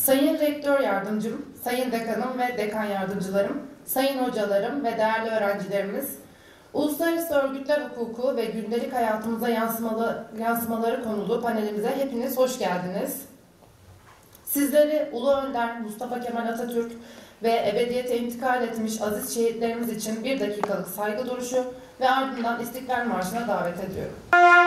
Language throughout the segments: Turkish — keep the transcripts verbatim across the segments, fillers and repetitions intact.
Sayın Rektör Yardımcım, Sayın Dekanım ve Dekan Yardımcılarım, Sayın Hocalarım ve değerli öğrencilerimiz, Uluslararası Örgütler Hukuku ve gündelik hayatımıza yansımalı, yansımaları konulu panelimize hepiniz hoş geldiniz. Sizleri Ulu Önder Mustafa Kemal Atatürk ve ebediyete intikal etmiş aziz şehitlerimiz için bir dakikalık saygı duruşu ve ardından İstiklal Marşı'na davet ediyorum.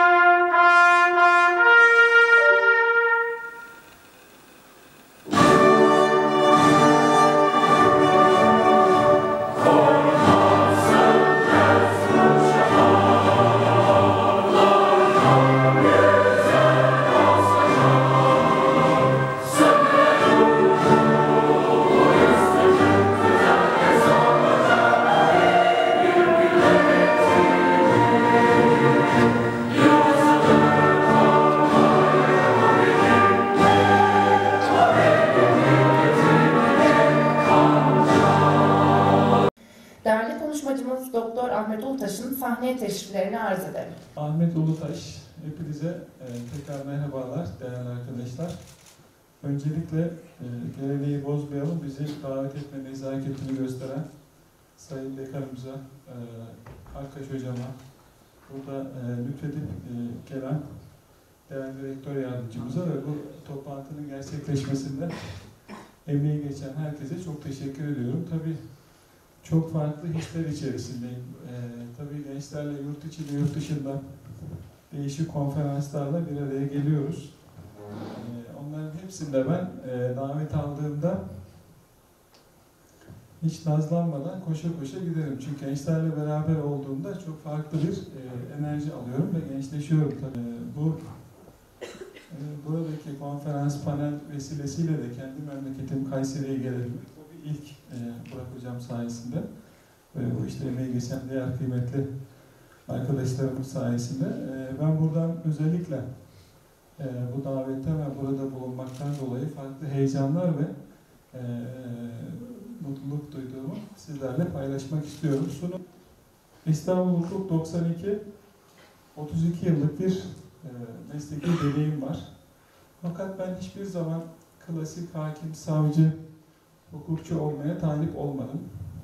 Değerli konuşmacımız Doktor Ahmet Ulutaş'ın sahneye teşriflerini arz edelim. Ahmet Ulutaş, hepinize e, tekrar merhabalar değerli arkadaşlar. Öncelikle e, geleneği bozmayalım, bizi davet etme nezaketini gösteren Sayın Dekanımıza, e, Akkaş Hocama, burada e, lütfedip e, gelen değerli Rektör Yardımcımıza ve bu toplantının gerçekleşmesinde emeği geçen herkese çok teşekkür ediyorum. Tabii çok farklı hisler içerisindeyim. Ee, tabii gençlerle yurt içi ve yurt dışından değişik konferanslarla bir araya geliyoruz. Ee, onların hepsinde ben e, davet aldığımda hiç nazlanmadan koşa koşa giderim. Çünkü gençlerle beraber olduğumda çok farklı bir e, enerji alıyorum ve gençleşiyorum tabii. E, bu e, buradaki konferans panel vesilesiyle de kendi memleketim Kayseri'ye gelelim. İlk e, Burak Hocam sayesinde ve bu işte emeği geçen diğer kıymetli arkadaşlarımız sayesinde e, ben buradan özellikle e, bu davetten ve burada bulunmaktan dolayı farklı heyecanlar ve e, mutluluk duyduğumu sizlerle paylaşmak istiyorum. Sunum İstanbul Hukuk doksan iki otuz iki yıllık bir e, mesleki deneyim var. Fakat ben hiçbir zaman klasik hakim, savcı, hukukçu olmaya talip olmadım.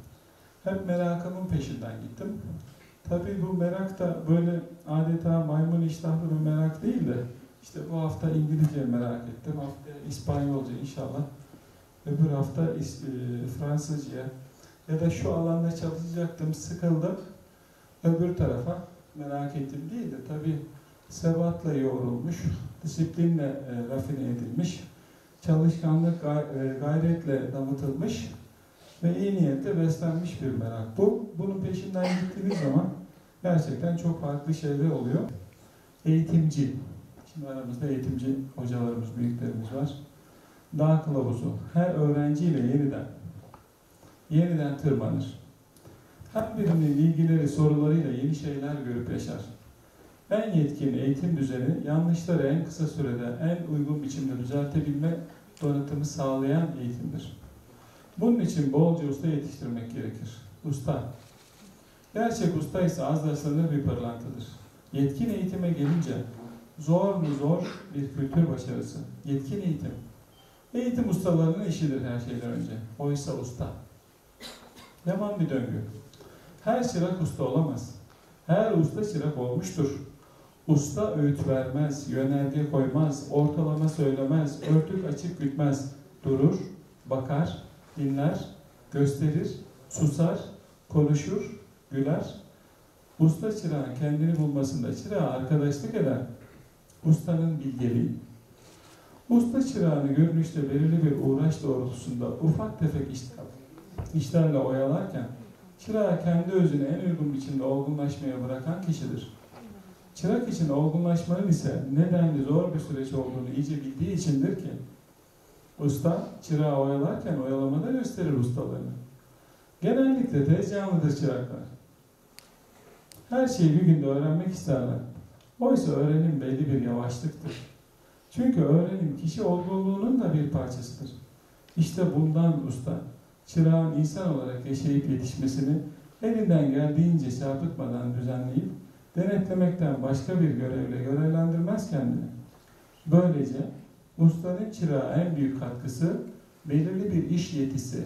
Hep merakımın peşinden gittim. Tabii bu merak da böyle adeta maymun iştahlı bir merak değil de işte bu hafta İngilizce merak ettim, haftaya İspanyolca inşallah, öbür hafta Fransızca ya da şu alanda çalışacaktım, sıkıldım, öbür tarafa merak ettim değil de tabii sebatla yoğrulmuş, disiplinle e, rafine edilmiş, çalışkanlık, gayretle damıtılmış ve iyi niyetle beslenmiş bir merak bu. Bunun peşinden gittiğiniz zaman gerçekten çok farklı şeyler oluyor. Eğitimci, şimdi aramızda eğitimci hocalarımız, büyüklerimiz var. Dağ kılavuzu, her öğrenciyle yeniden, yeniden tırmanır. Her birinin ilgileri, sorularıyla yeni şeyler görüp yaşar. En yetkin eğitim düzeni, yanlışları en kısa sürede, en uygun biçimde düzeltebilme donatımı sağlayan eğitimdir. Bunun için bolca usta yetiştirmek gerekir. Usta. Gerçek usta ise az rastlanır bir pırlantadır. Yetkin eğitime gelince, zor mu zor bir kültür başarısı. Yetkin eğitim. Eğitim ustalarının işidir her şeyden önce. Oysa usta. Yaman bir döngü. Her çırak usta olamaz. Her usta çırak olmuştur. Usta öğüt vermez, yönerge koymaz, ortalama söylemez, örtük açık gütmez. Durur, bakar, dinler, gösterir, susar, konuşur, güler. Usta çırağın kendini bulmasında çırağa arkadaşlık eden ustanın bilgeliği. Usta çırağını görünüşte belirli bir uğraş doğrultusunda ufak tefek işler, işlerle oyalarken çırağı kendi özüne en uygun biçimde olgunlaşmaya bırakan kişidir. Çırak için olgunlaşmanın ise nedenli zor bir süreç olduğunu iyice bildiği içindir ki usta çırağı oyalarken oyalamada gösterir ustalığını. Genellikle tez canlıdır çıraklar. Her şeyi bir günde öğrenmek isterler. Oysa öğrenim belli bir yavaşlıktır. Çünkü öğrenim kişi olgunluğunun da bir parçasıdır. İşte bundan usta, çırağın insan olarak yaşayıp yetişmesini elinden geldiğince çarpıtmadan düzenleyip denetlemekten başka bir görevle görevlendirmez kendini. Böylece Ustanın çırağa en büyük katkısı belirli bir iş yetisi,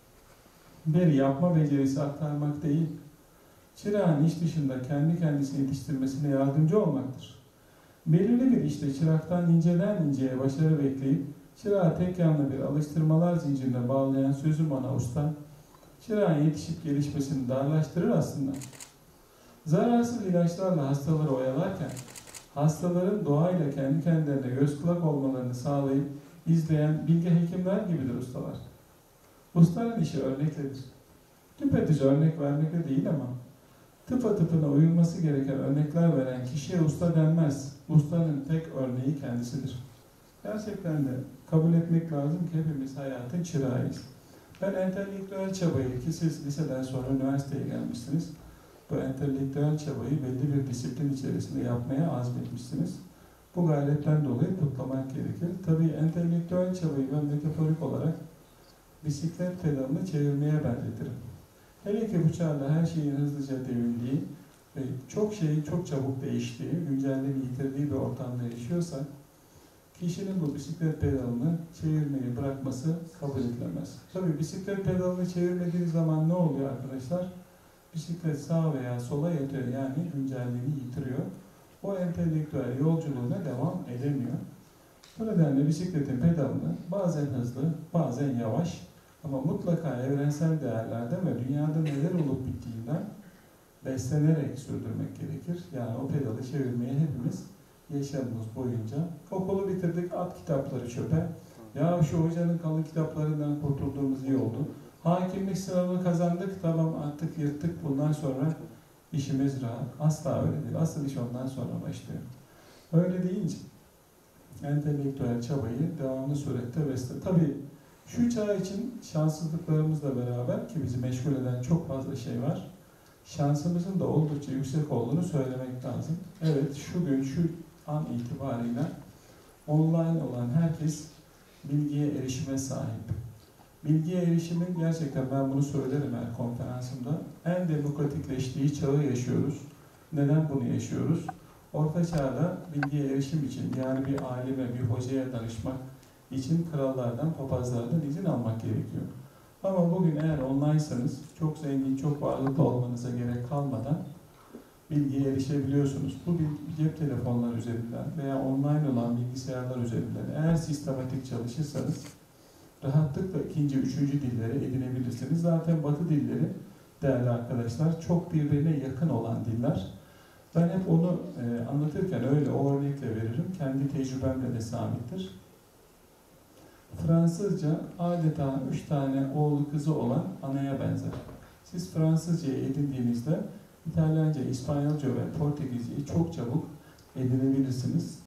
bir yapma becerisi aktarmak değil, çırağın iş dışında kendi kendisini yetiştirmesine yardımcı olmaktır. Belirli bir işte çıraktan inceden inceye başarı bekleyip, çırağı tek yanlı bir alıştırmalar zincirine bağlayan sözüm ana usta, çırağın yetişip gelişmesini darlaştırır aslında. Zararsız ilaçlarla hastaları oyalarken, hastaların doğayla kendi kendilerine göz kulak olmalarını sağlayıp izleyen bilge hekimler gibidir ustalar. Ustanın işi örnekledir. Düpedüz örnek vermekle değil ama tıpatıpına uyulması gereken örnekler veren kişiye usta denmez. Ustanın tek örneği kendisidir. Gerçekten de kabul etmek lazım ki hepimiz hayatın çırağıyız. Ben entelektüel çabayı, ki siz liseden sonra üniversiteye gelmişsiniz, bu entelektüel çabayı belli bir disiplin içerisinde yapmaya azmetmişsiniz. Bu gayretten dolayı kutlamak gerekir. Tabii entelektüel çabayı ben metaforik olarak bisiklet pedalını çevirmeye benzetirim. Hele ki bu çağda her şeyin hızlıca devrildiği ve çok şeyin çok çabuk değiştiği, güncelliğini yitirdiği bir ortamda yaşıyorsak, kişinin bu bisiklet pedalını çevirmeyi bırakması kabul edilemez. Tabii bisiklet pedalını çevirmediği zaman ne oluyor arkadaşlar? Bisiklet sağa veya sola yatıyor, yani güncelliğini yitiriyor. O entelektüel yolculuğuna devam edemiyor. Bu nedenle bisikletin pedalını bazen hızlı, bazen yavaş ama mutlaka evrensel değerlerden ve dünyada neler olup bittiğinden beslenerek sürdürmek gerekir. Yani o pedalı çevirmeyi hepimiz yaşamımız boyunca, okulu bitirdik, at kitapları çöpe. Ya şu hocanın kalın kitaplarından kurtulduğumuz iyi oldu. Hakimlik sınavını kazandık, tamam artık yırttık, bundan sonra işimiz rahat. Asla öyle değil. Asıl iş ondan sonra başlıyor. Öyle deyince entelektüel çabayı devamlı surette besle. Tabii şu çağ için şanssızlıklarımızla beraber, ki bizi meşgul eden çok fazla şey var, şansımızın da oldukça yüksek olduğunu söylemek lazım. Evet, şu gün, şu an itibariyle online olan herkes bilgiye erişime sahip. Bilgiye erişimin, gerçekten ben bunu söylerim her konferansımda, en demokratikleştiği çağı yaşıyoruz. Neden bunu yaşıyoruz? Orta çağda bilgiye erişim için, yani bir alime, bir hocaya danışmak için krallardan, papazlardan izin almak gerekiyor. Ama bugün eğer online'sanız, çok zengin, çok varlıklı olmanıza gerek kalmadan bilgiye erişebiliyorsunuz. Bu cep telefonları üzerinden veya online olan bilgisayarlar üzerinden eğer sistematik çalışırsanız rahatlıkla ikinci, üçüncü dilleri edinebilirsiniz. Zaten Batı dilleri, değerli arkadaşlar, çok birbirine yakın olan diller. Ben hep onu e, anlatırken öyle o örnekle veririm. Kendi tecrübemle de sabittir. Fransızca adeta üç tane oğlu kızı olan anaya benzer. Siz Fransızcayı edindiğinizde İtalyanca, İspanyolca ve Portekizceyi çok çabuk edinebilirsiniz.